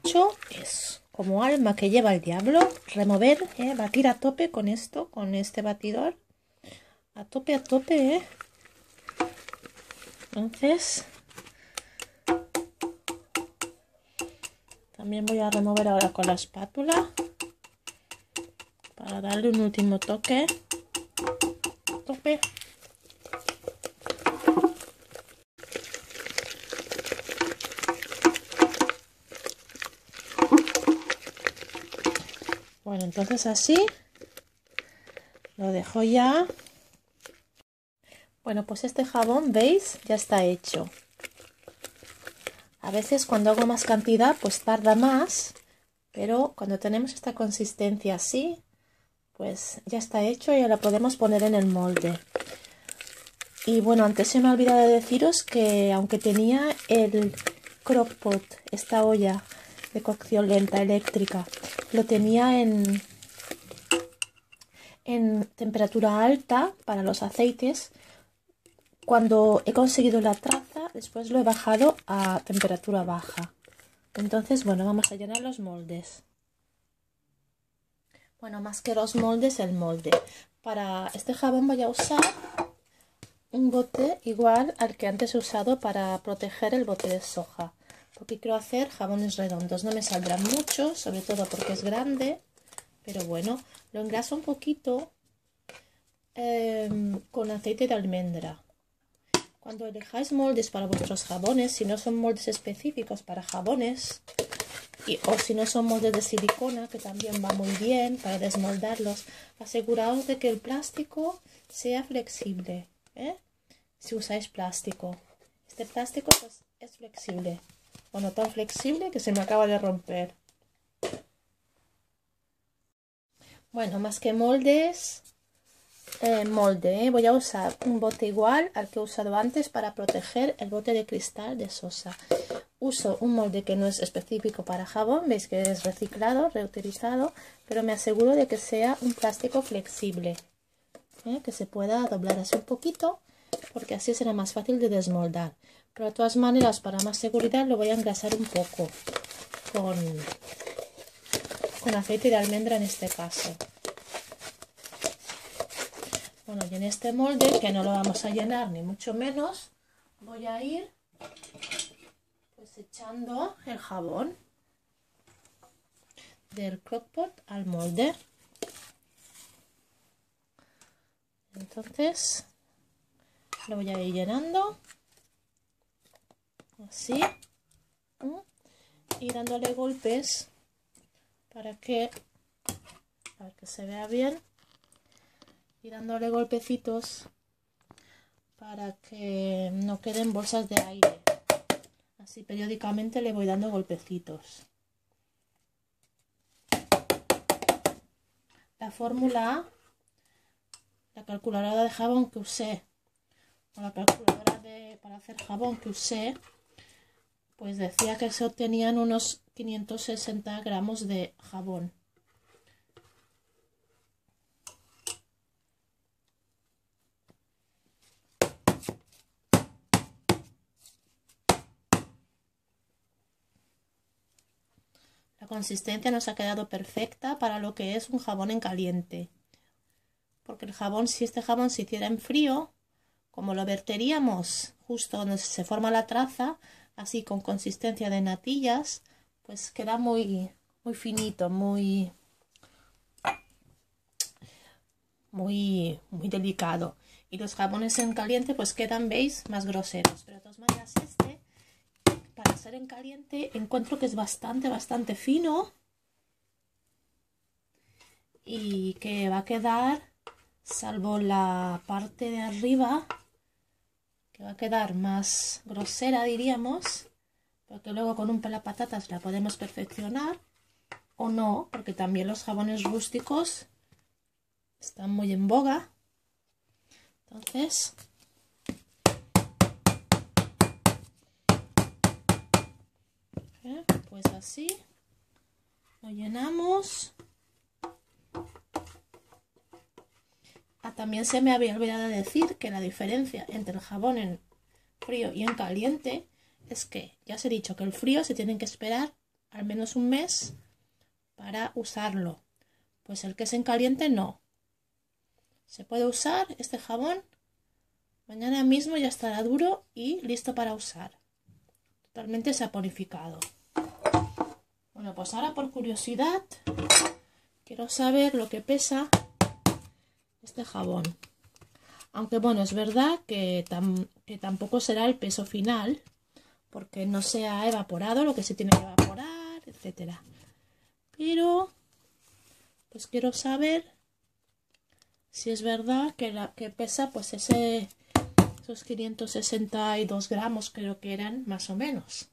hecho es como alma que lleva el diablo, remover, batir a tope con esto, con este batidor. A tope, Entonces, también voy a remover ahora con la espátula para darle un último toque. Tope. Bueno, entonces así lo dejo ya. Bueno, pues este jabón, ¿veis? Ya está hecho. A veces cuando hago más cantidad, pues tarda más, pero cuando tenemos esta consistencia así, pues ya está hecho y ya lo podemos poner en el molde. Y bueno, antes se me ha olvidado de deciros que aunque tenía el crockpot, esta olla de cocción lenta eléctrica, lo tenía en temperatura alta para los aceites. Cuando he conseguido la traza, después lo he bajado a temperatura baja. Entonces, bueno, vamos a llenar los moldes. Bueno, más que los moldes, el molde. Para este jabón voy a usar un bote igual al que antes he usado para proteger el bote de soja. Porque quiero hacer jabones redondos. No me saldrán mucho, sobre todo porque es grande. Pero bueno, lo engraso un poquito con aceite de almendra. Cuando elijáis moldes para vuestros jabones, si no son moldes específicos para jabones, o si no son moldes de silicona, que también va muy bien para desmoldarlos, aseguraos de que el plástico sea flexible, si usáis plástico. Este plástico pues, es flexible. Bueno, tan flexible que se me acaba de romper. Bueno, más que moldes... voy a usar un bote igual al que he usado antes para proteger el bote de cristal de Sosa. Uso un molde que no es específico para jabón, veis que es reciclado, reutilizado, pero me aseguro de que sea un plástico flexible, que se pueda doblar así un poquito, porque así será más fácil de desmoldar. Pero de todas maneras, para más seguridad, lo voy a engrasar un poco con aceite de almendra en este caso. Bueno, y en este molde, que no lo vamos a llenar ni mucho menos, voy a ir pues echando el jabón del crockpot al molde. Entonces lo voy a ir llenando así y dándole golpes para que se vea bien. Y dándole golpecitos para que no queden bolsas de aire. Así periódicamente le voy dando golpecitos. La fórmula, la calculadora de jabón que usé, o la calculadora para hacer jabón que usé, pues decía que se obtenían unos 560 gramos de jabón. La consistencia nos ha quedado perfecta para lo que es un jabón en caliente. Porque el jabón, si este jabón se hiciera en frío, como lo verteríamos justo donde se forma la traza, así con consistencia de natillas, pues queda muy finito, muy delicado. Y los jabones en caliente pues quedan, veis, más groseros. Pero de todas maneras este, para ser en caliente, encuentro que es bastante fino y que va a quedar, salvo la parte de arriba, que va a quedar más grosera, diríamos, porque luego con un pelapatatas la podemos perfeccionar, o no, porque también los jabones rústicos están muy en boga. Entonces, pues así lo llenamos. También se me había olvidado decir que la diferencia entre el jabón en frío y en caliente es que ya os he dicho que el frío se tienen que esperar al menos un mes para usarlo. Pues el que es en caliente no. Se puede usar este jabón. Mañana mismo ya estará duro y listo para usar. Totalmente saponificado. Bueno, pues ahora por curiosidad quiero saber lo que pesa este jabón. Aunque bueno, es verdad que tampoco será el peso final, porque no se ha evaporado lo que se tiene que evaporar, etcétera. Pero pues quiero saber si es verdad que pesa pues esos 562 gramos, creo que eran más o menos.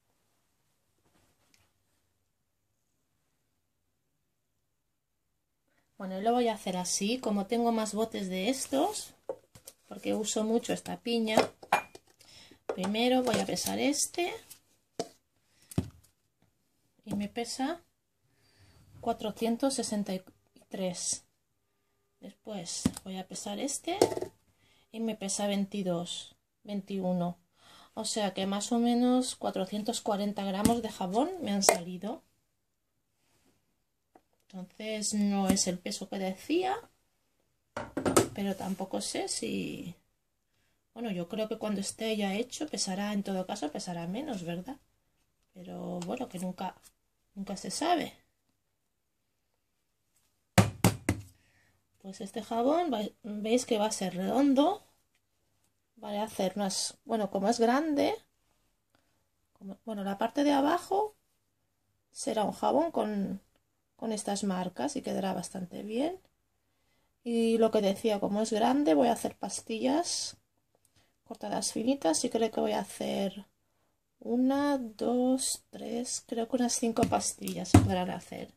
Bueno, lo voy a hacer así, como tengo más botes de estos, porque uso mucho esta piña. Primero voy a pesar este y me pesa 463. Después voy a pesar este y me pesa 21. O sea que más o menos 440 gramos de jabón me han salido. Entonces no es el peso que decía, pero tampoco sé si... Bueno, yo creo que cuando esté ya hecho pesará, en todo caso pesará menos, ¿verdad? Pero bueno, que nunca se sabe. Pues este jabón, veis que va a ser redondo. Vale, hacer unas... Bueno, como es grande, bueno, la parte de abajo será un jabón con estas marcas y quedará bastante bien. Y lo que decía, como es grande, voy a hacer pastillas cortadas finitas y creo que voy a hacer 1, 2, 3, creo que unas 5 pastillas se podrán hacer.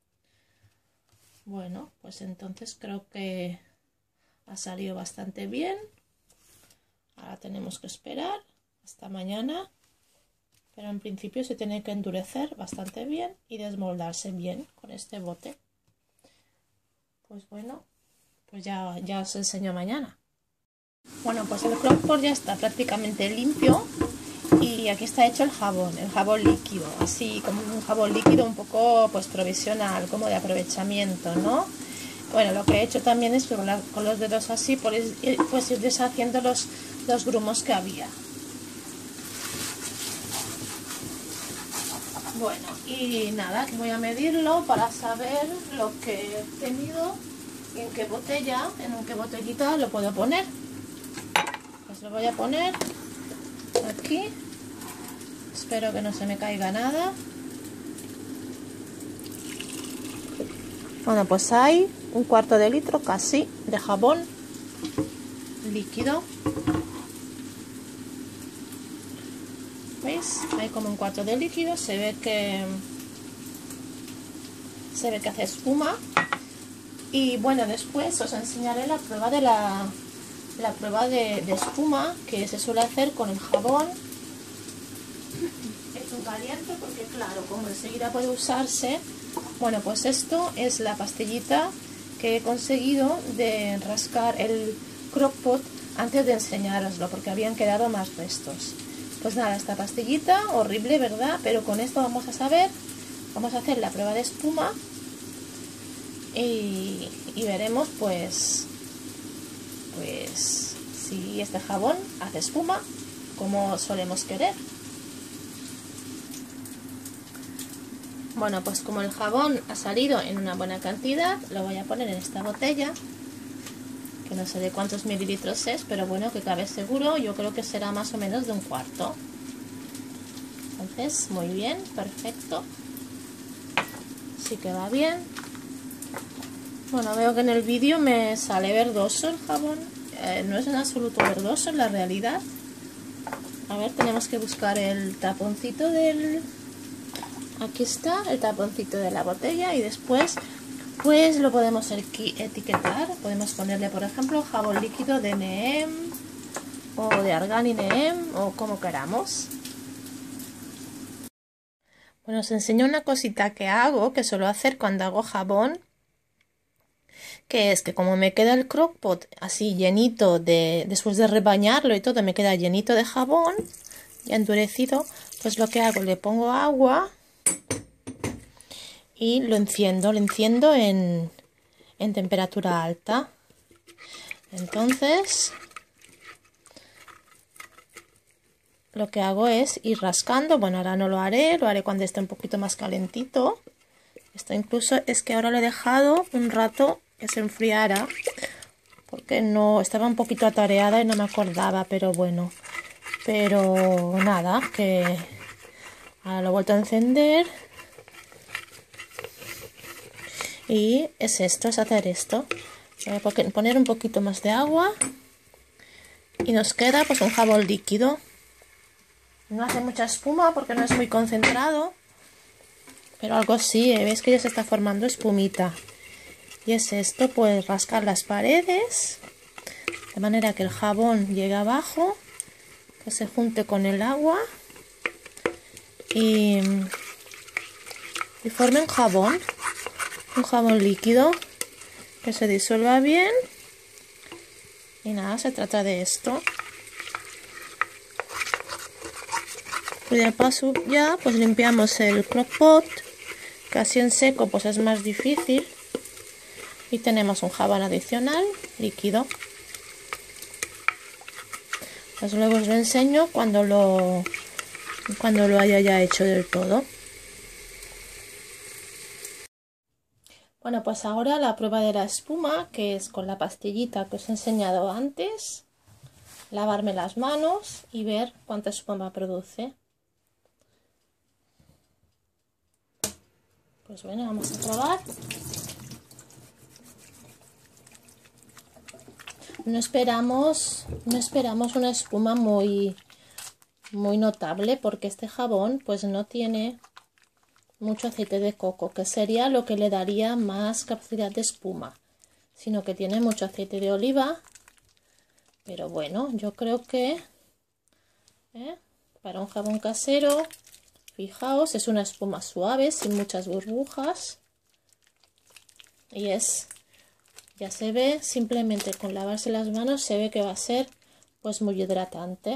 Bueno, pues entonces creo que ha salido bastante bien. Ahora tenemos que esperar hasta mañana, pero en principio se tiene que endurecer bastante bien y desmoldarse bien con este bote. Pues bueno, pues ya os enseño mañana. Bueno, pues el crock-pot ya está prácticamente limpio y aquí está hecho el jabón líquido, así como un jabón líquido un poco pues provisional, como de aprovechamiento, ¿no? Bueno, lo que he hecho también es con los dedos así, pues ir deshaciendo los grumos que había. Bueno, y nada, voy a medirlo para saber lo que he tenido y en qué botellita lo puedo poner. Pues lo voy a poner aquí. Espero que no se me caiga nada. Bueno, pues hay un cuarto de litro casi de jabón líquido. ¿Veis? Hay como un cuarto de líquido. Se ve que hace espuma. Y bueno, después os enseñaré la prueba de espuma que se suele hacer con el jabón hecho caliente, porque claro, como enseguida puede usarse. Bueno, pues esto es la pastillita que he conseguido de rascar el crock-pot antes de enseñároslo, porque habían quedado más restos. Pues nada, esta pastillita, horrible, ¿verdad? Pero con esto vamos a hacer la prueba de espuma y veremos pues si este jabón hace espuma como solemos querer. Bueno, pues como el jabón ha salido en una buena cantidad, lo voy a poner en esta botella, que no sé de cuántos mililitros es, pero bueno, que cabe seguro. Yo creo que será más o menos de un cuarto. Entonces, muy bien, perfecto. Sí que va bien. Bueno, veo que en el vídeo me sale verdoso el jabón. No es en absoluto verdoso en la realidad. A ver, tenemos que buscar el taponcito del... Aquí está el taponcito de la botella y después pues lo podemos etiquetar. Podemos ponerle, por ejemplo, jabón líquido de Neem o de Argan y Neem o como queramos. Bueno, os enseño una cosita que hago, que suelo hacer cuando hago jabón, que es que como me queda el crock-pot así llenito después de rebañarlo y todo, me queda llenito de jabón ya endurecido, pues lo que hago, le pongo agua y lo enciendo en temperatura alta. Entonces lo que hago es ir rascando. Bueno, ahora no lo haré cuando esté un poquito más calentito. Esto incluso es que ahora lo he dejado un rato que se enfriara, porque no estaba un poquito atareada y no me acordaba, pero bueno. Pero nada, que ahora lo he vuelto a encender. Y es esto, es hacer esto. Voy a poner un poquito más de agua. Y nos queda pues un jabón líquido. No hace mucha espuma porque no es muy concentrado. Pero algo sí, ¿veis que ya se está formando espumita? Y es esto, pues rascar las paredes. De manera que el jabón llegue abajo. Que se junte con el agua. Y forme un jabón líquido que se disuelva bien. Y nada, se trata de esto. Y de paso ya pues limpiamos el crock-pot, que así en seco pues es más difícil. Y tenemos un jabón adicional líquido. Pues luego os lo enseño cuando lo haya ya hecho del todo. Bueno, pues ahora la prueba de la espuma, que es con la pastillita que os he enseñado antes. Lavarme las manos y ver cuánta espuma produce. Pues bueno, vamos a probar. No esperamos una espuma muy notable, porque este jabón pues no tiene mucho aceite de coco, que sería lo que le daría más capacidad de espuma, sino que tiene mucho aceite de oliva. Pero bueno, yo creo que para un jabón casero, fijaos, es una espuma suave, sin muchas burbujas. Y ya se ve, simplemente con lavarse las manos se ve que va a ser pues muy hidratante.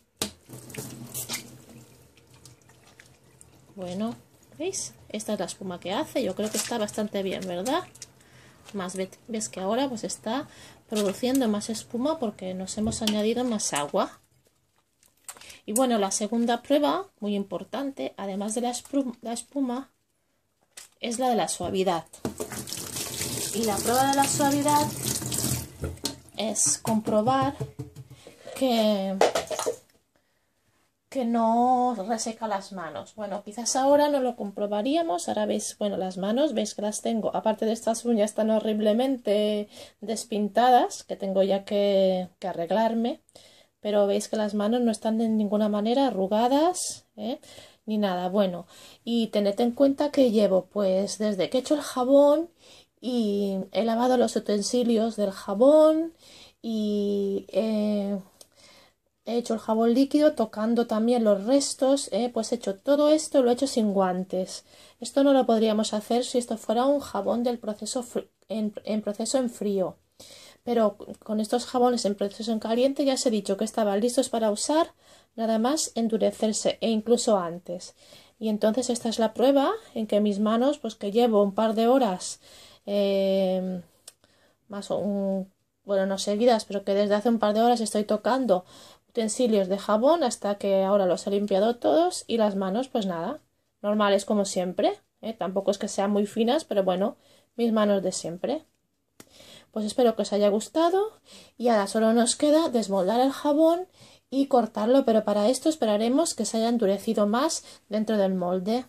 Bueno, ¿veis? Esta es la espuma que hace. Yo creo que está bastante bien, ¿verdad? Más ves que ahora pues está produciendo más espuma porque nos hemos añadido más agua. Y bueno, la segunda prueba, muy importante, además de la espuma, es la de la suavidad. Y la prueba de la suavidad es comprobar que no reseca las manos. Bueno, quizás ahora no lo comprobaríamos. Ahora veis, bueno, las manos, veis que las tengo, aparte de estas uñas tan horriblemente despintadas, que tengo ya que arreglarme, pero veis que las manos no están de ninguna manera arrugadas, ni nada. Bueno, y tened en cuenta que llevo, pues, desde que he hecho el jabón y he lavado los utensilios del jabón y he hecho el jabón líquido, tocando también los restos, pues he hecho todo esto, lo he hecho sin guantes. Esto no lo podríamos hacer si esto fuera un jabón del proceso en proceso en frío. Pero con estos jabones en proceso en caliente ya os he dicho que estaban listos para usar, nada más endurecerse, e incluso antes. Y entonces esta es la prueba en que mis manos, pues que llevo un par de horas, bueno, no seguidas, pero que desde hace un par de horas estoy tocando utensilios de jabón hasta que ahora los he limpiado todos, y las manos pues nada, normales como siempre, tampoco es que sean muy finas, pero bueno, mis manos de siempre. Pues espero que os haya gustado y ahora solo nos queda desmoldar el jabón y cortarlo, pero para esto esperaremos que se haya endurecido más dentro del molde.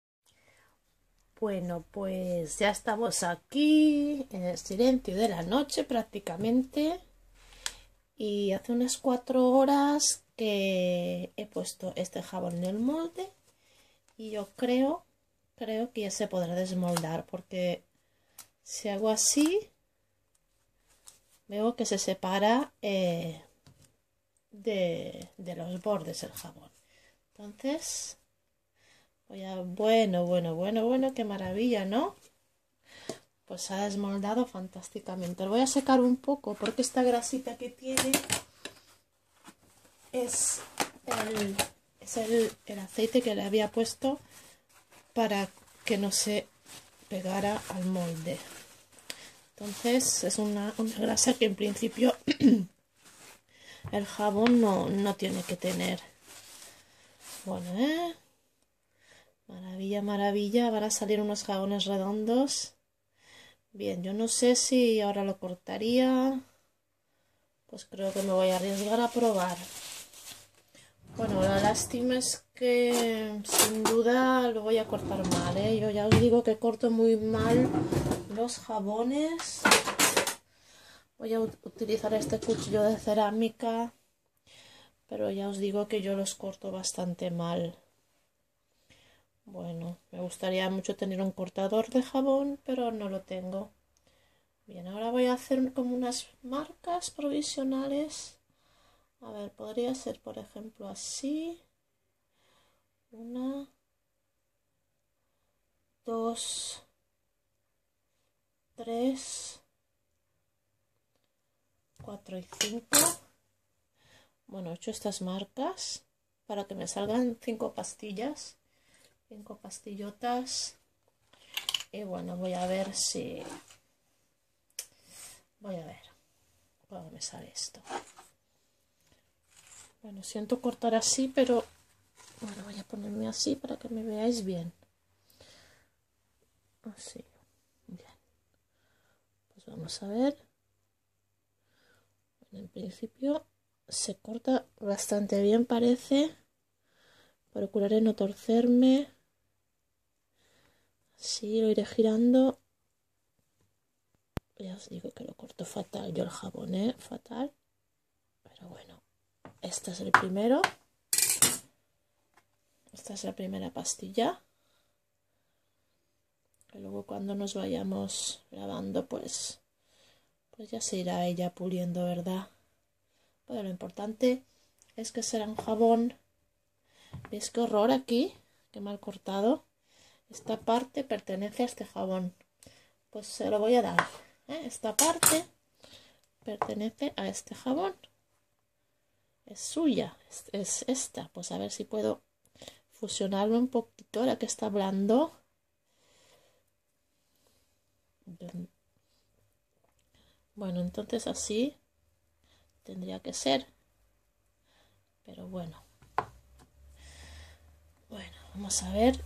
Bueno, pues ya estamos aquí en el silencio de la noche prácticamente, y hace unas 4 horas que he puesto este jabón en el molde y yo creo que ya se podrá desmoldar, porque si hago así veo que se separa de los bordes el jabón. Entonces bueno, qué maravilla, ¿no? Pues se ha desmoldado fantásticamente. Lo voy a secar un poco porque esta grasita que tiene es el aceite que le había puesto para que no se pegara al molde. Entonces es una grasa que en principio el jabón no tiene que tener. Bueno, maravilla, maravilla. Van a salir unos jabones redondos. Bien, yo no sé si ahora lo cortaría. Pues creo que me voy a arriesgar a probar. Bueno, la lástima es que sin duda lo voy a cortar mal, ¿eh? Yo ya os digo que corto muy mal los jabones. Voy a utilizar este cuchillo de cerámica, pero ya os digo que yo los corto bastante mal. Bueno, me gustaría mucho tener un cortador de jabón, pero no lo tengo. Bien, ahora voy a hacer como unas marcas provisionales. A ver, podría ser por ejemplo así. 1, 2, 3, 4 y 5. Bueno, he hecho estas marcas para que me salgan 5 pastillas. 5 pastillotas. Y bueno, voy a ver si... Voy a ver cómo me sale esto. Bueno, siento cortar así, pero... Bueno, voy a ponerme así para que me veáis bien. Así. Bien. Pues vamos a ver. Bueno, en principio se corta bastante bien, parece. Procuraré no torcerme. Así lo iré girando. Ya os digo que lo corto fatal yo el jabón, fatal. Pero bueno, este es el primero. Esta es la primera pastilla. Que luego cuando nos vayamos lavando, pues ya se irá ella puliendo, ¿verdad? Pero lo importante es que será un jabón. ¿Veis qué horror aquí? Qué mal cortado. Esta parte pertenece a este jabón. Pues se lo voy a dar. Esta parte pertenece a este jabón. Es suya. Es esta. Pues a ver si puedo fusionarlo un poquito ahora que está blando. Bueno, entonces así tendría que ser. Pero bueno. Bueno, vamos a ver.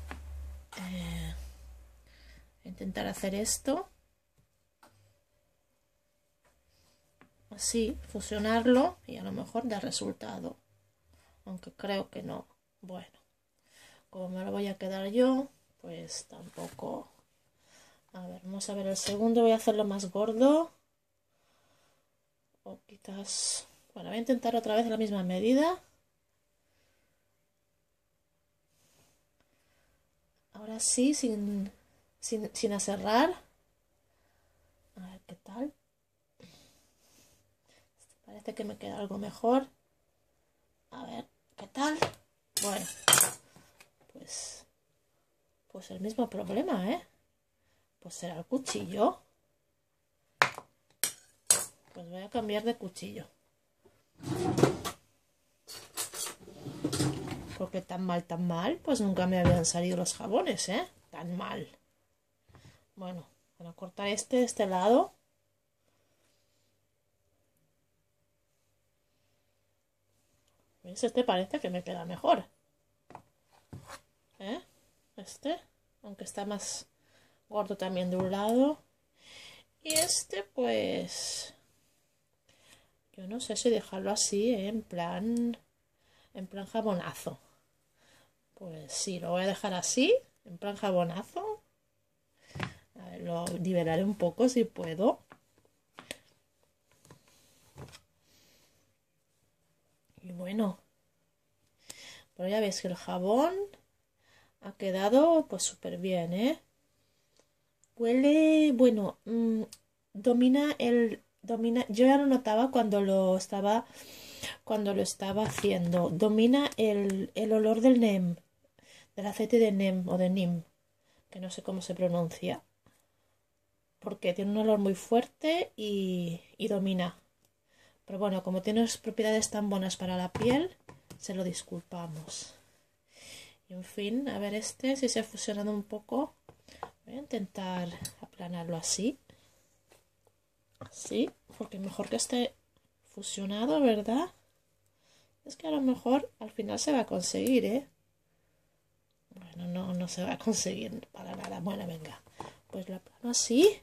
Intentar hacer esto. Así, fusionarlo y a lo mejor da resultado. Aunque creo que no. Bueno, como me lo voy a quedar yo, pues tampoco. A ver, vamos a ver el segundo. Voy a hacerlo más gordo. O quizás... Bueno, voy a intentar otra vez la misma medida. Ahora sí, sin aserrar. A ver qué tal. Parece que me queda algo mejor. A ver qué tal. Bueno, pues el mismo problema, Pues será el cuchillo. Pues voy a cambiar de cuchillo. Porque tan mal, pues nunca me habían salido los jabones, Tan mal. Bueno, voy a cortar de este lado. ¿Veis? Este parece que me queda mejor. Este, aunque está más gordo también de un lado. Y este, pues... Yo no sé si dejarlo así, en plan jabonazo. Pues sí, lo voy a dejar así, en plan jabonazo. A ver, lo nivelaré un poco si puedo. Y bueno, pero ya veis que el jabón ha quedado pues súper bien, Huele, bueno, domina, yo ya lo notaba cuando lo estaba haciendo. Domina el olor del neem, del aceite de neem o de neem, que no sé cómo se pronuncia. Porque tiene un olor muy fuerte y domina. Pero bueno, como tiene propiedades tan buenas para la piel, se lo disculpamos. Y en fin, a ver si se ha fusionado un poco. Voy a intentar aplanarlo así. Así, porque mejor que esté fusionado, ¿verdad? Es que a lo mejor al final se va a conseguir, ¿eh? Bueno, no se va a conseguir para nada. Bueno, venga, pues lo aplano así.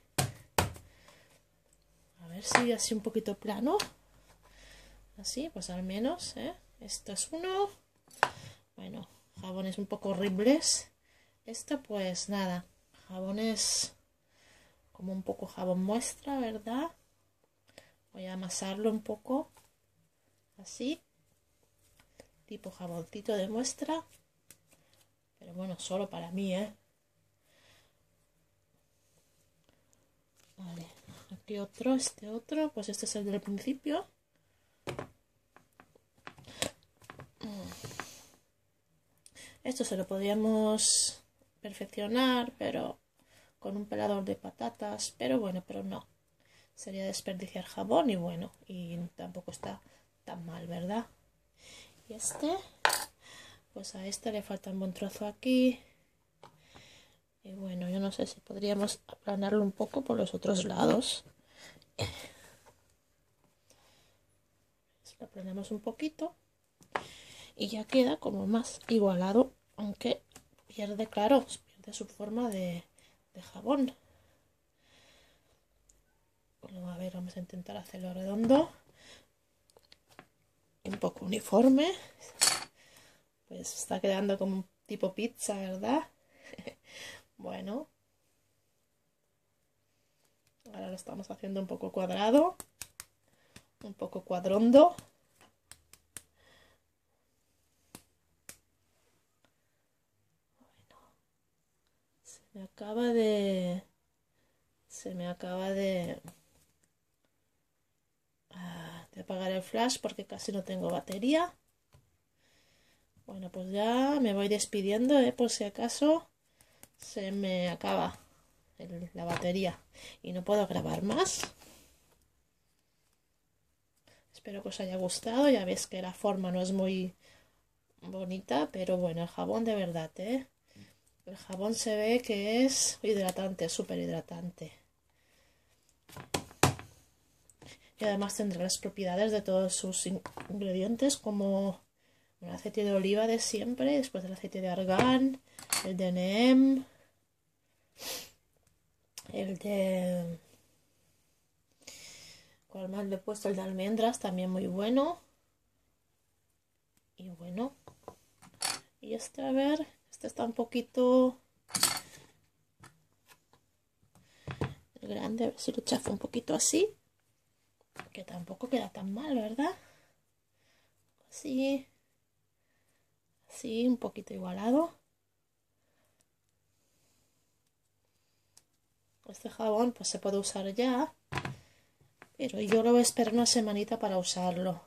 A ver si así un poquito plano. Así, pues al menos, ¿eh? Esto es uno. Bueno, jabones un poco horribles. Esto pues nada, jabones como un poco jabón muestra, ¿verdad? Voy a amasarlo un poco. Así. Tipo jaboncito de muestra. Pero bueno, solo para mí, ¿eh? Vale, aquí otro, este otro. Pues este es el del principio. Esto se lo podríamos perfeccionar, pero con un pelador de patatas. Pero bueno, pero no. Sería desperdiciar jabón y bueno, y tampoco está tan mal, ¿verdad? Y este, pues a este le falta un buen trozo aquí. Y bueno, yo no sé si podríamos aplanarlo un poco por los otros lados. Lo aplanamos un poquito y ya queda como más igualado, aunque pierde, claro, pierde su forma de jabón. Bueno, a ver, vamos a intentar hacerlo redondo, un poco uniforme. Pues está quedando como un tipo pizza, ¿verdad? Bueno, ahora lo estamos haciendo un poco cuadrado, un poco cuadrondo. Bueno, se me acaba de apagar el flash porque casi no tengo batería. Bueno, pues ya me voy despidiendo, por si acaso se me acaba la batería y no puedo grabar más. Espero que os haya gustado. Ya veis que la forma no es muy bonita, pero bueno, el jabón de verdad, el jabón se ve que es hidratante, súper hidratante. Y además tendrá las propiedades de todos sus ingredientes, como el aceite de oliva de siempre, después el aceite de argán, el de neem, el de... ¿Cuál más le he puesto? El de almendras, también muy bueno. Y bueno, y este, a ver, este está un poquito grande, a ver si lo chafo un poquito así, que tampoco queda tan mal, ¿verdad? Así, así, un poquito igualado. Este jabón pues se puede usar ya, pero yo lo voy a esperar una semanita para usarlo,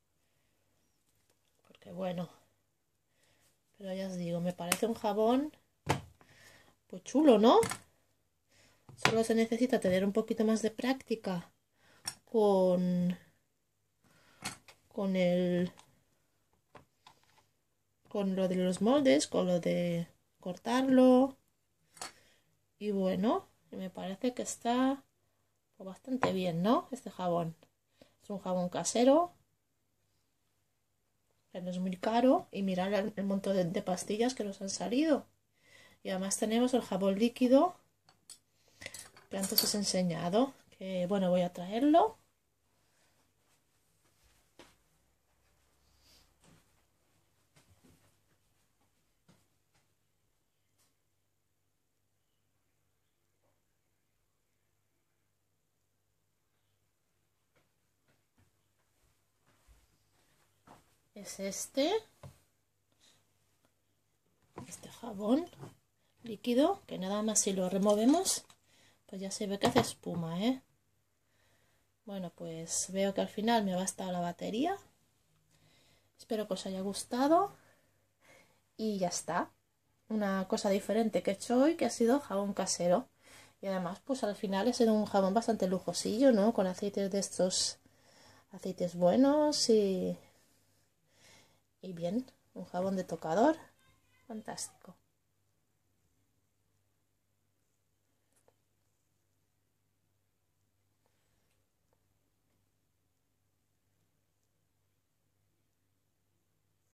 porque bueno, pero ya os digo, me parece un jabón pues chulo, ¿no? Solo se necesita tener un poquito más de práctica con lo de los moldes, con lo de cortarlo. Y bueno, me parece que está bastante bien, ¿no? Este jabón. Es un jabón casero, que no es muy caro. Y mirad el montón de pastillas que nos han salido. Y además tenemos el jabón líquido que antes os he enseñado. Que bueno, voy a traerlo. Es este jabón líquido, que nada más si lo removemos, pues ya se ve que hace espuma, Bueno, pues veo que al final me ha bastado la batería. Espero que os haya gustado. Y ya está. Una cosa diferente que he hecho hoy, que ha sido jabón casero. Y además, pues al final ha sido un jabón bastante lujosillo, ¿no? Con aceites de estos, aceites buenos y bien. Un jabón de tocador. Fantástico.